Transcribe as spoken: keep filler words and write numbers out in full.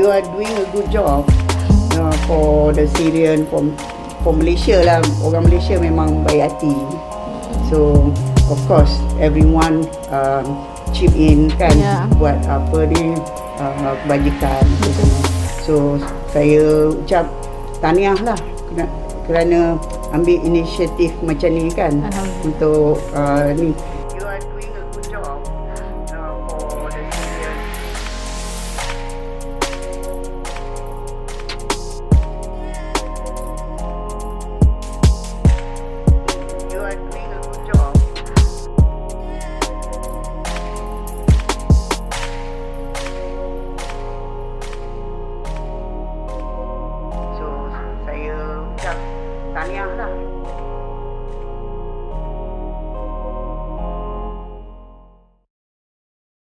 you are doing a good job uh, for the Syrian, for, for Malaysia lah. Orang Malaysia memang baik hati. So of course everyone um, chip in kan, yeah. buat apa ni uh, kebajikan. So saya ucap tahniah lah kerana ambil inisiatif macam ni kan, untuk uh, ni